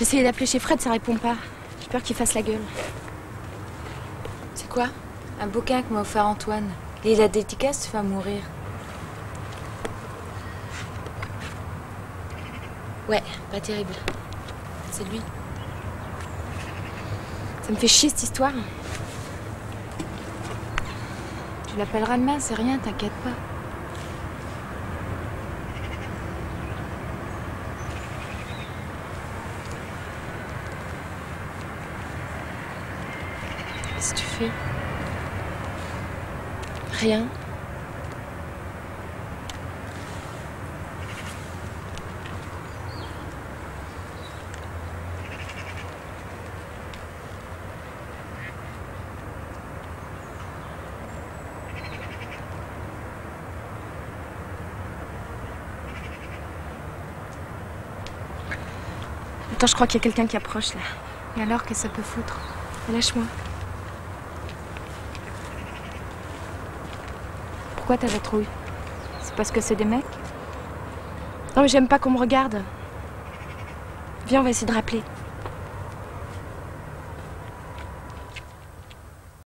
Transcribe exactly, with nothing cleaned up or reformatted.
J'ai essayé d'appeler chez Fred, ça répond pas. J'ai peur qu'il fasse la gueule. C'est quoi? Un bouquin que m'a offert Antoine. Et la dédicace te fait mourir. Ouais, pas terrible. C'est lui. Ça me fait chier cette histoire. Tu l'appelleras demain, c'est rien, t'inquiète pas. Qu'est-ce que tu fais? Rien. Attends, je crois qu'il y a quelqu'un qui approche là. Et alors, qu'est-ce que ça peut foutre? Lâche-moi. Pourquoi t'as la trouille? C'est parce que c'est des mecs? Non mais j'aime pas qu'on me regarde. Viens, on va essayer de rappeler.